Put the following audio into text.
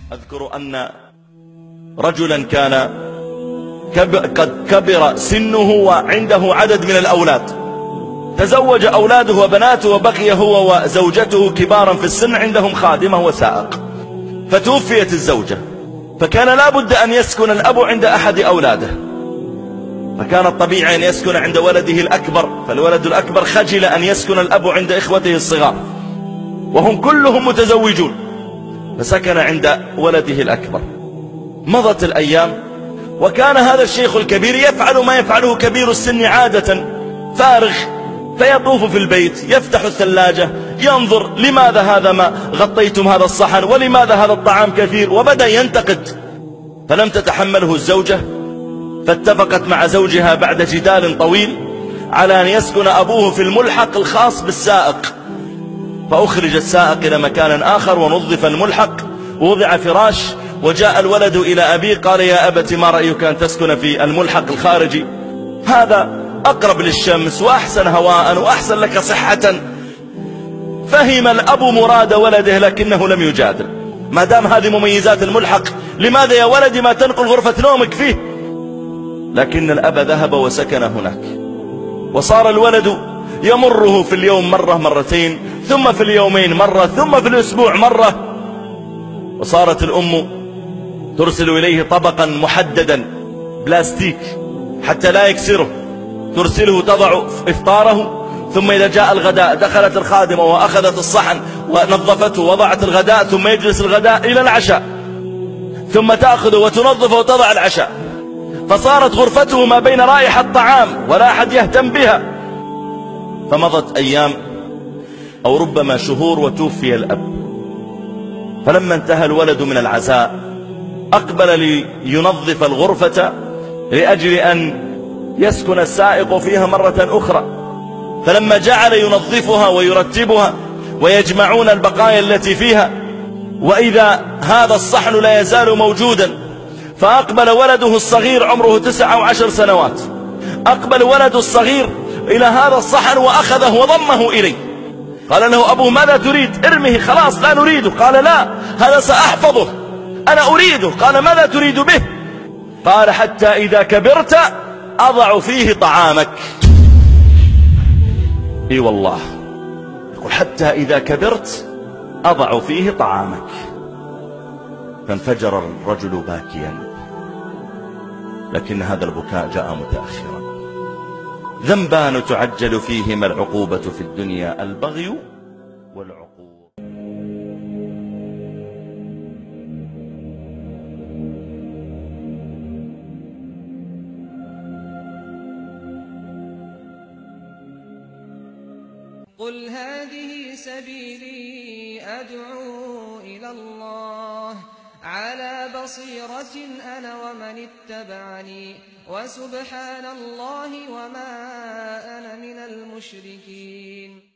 أذكر أن رجلا كان قد كبر سنه وعنده عدد من الأولاد، تزوج أولاده وبناته وبقي هو وزوجته كبارا في السن، عندهم خادمة وسائق، فتوفيت الزوجة، فكان لا بد أن يسكن الأب عند أحد أولاده، فكان الطبيعي أن يسكن عند ولده الأكبر، فالولد الأكبر خجل أن يسكن الأب عند إخوته الصغار وهم كلهم متزوجون، فسكن عند ولده الأكبر. مضت الأيام وكان هذا الشيخ الكبير يفعل ما يفعله كبير السن عادة، فارغ، فيطوف في البيت، يفتح الثلاجة، ينظر لماذا هذا ما غطيتم هذا الصحن، ولماذا هذا الطعام كثير، وبدأ ينتقد. فلم تتحمله الزوجة، فاتفقت مع زوجها بعد جدال طويل على أن يسكن أبوه في الملحق الخاص بالسائق، فأخرج السائق إلى مكان آخر ونظف الملحق ووضع فراش، وجاء الولد إلى أبيه قال: يا أبت ما رأيك أن تسكن في الملحق الخارجي، هذا أقرب للشمس وأحسن هواء وأحسن لك صحة. فهم الأب مراد ولده لكنه لم يجادل، ما دام هذه مميزات الملحق لماذا يا ولدي ما تنقل غرفة نومك فيه؟ لكن الأب ذهب وسكن هناك، وصار الولد يمره في اليوم مرة مرتين، ثم في اليومين مرة، ثم في الأسبوع مرة، وصارت الأم ترسل إليه طبقا محددا بلاستيك حتى لا يكسره، ترسله تضع إفطاره، ثم إذا جاء الغداء دخلت الخادمة وأخذت الصحن ونظفته ووضعت الغداء، ثم يجلس الغداء إلى العشاء، ثم تأخذه وتنظفه وتضع العشاء، فصارت غرفته ما بين رائحة طعام ولا أحد يهتم بها. فمضت أيام أو ربما شهور وتوفي الأب، فلما انتهى الولد من العزاء أقبل لينظف الغرفة لأجل أن يسكن السائق فيها مرة أخرى، فلما جعل ينظفها ويرتبها ويجمعون البقايا التي فيها، وإذا هذا الصحن لا يزال موجودا، فأقبل ولده الصغير عمره 9 أو 10 سنوات، أقبل ولده الصغير إلى هذا الصحن وأخذه وضمه إليه، قال له أبوه: ماذا تريد؟ ارمه خلاص لا نريده. قال: لا، هذا سأحفظه، أنا أريده. قال: ماذا تريد به؟ قال: حتى إذا كبرت أضع فيه طعامك. اي والله، يقول: حتى إذا كبرت أضع فيه طعامك. فانفجر الرجل باكيا، لكن هذا البكاء جاء متأخرا. ذنبان تعجل فيهما العقوبة في الدنيا: البغي والعقوق. قل هذه سبيلي أدعو إلى الله على بصيرة أنا ومن اتبعني وسبحان الله وما أنا من المشركين.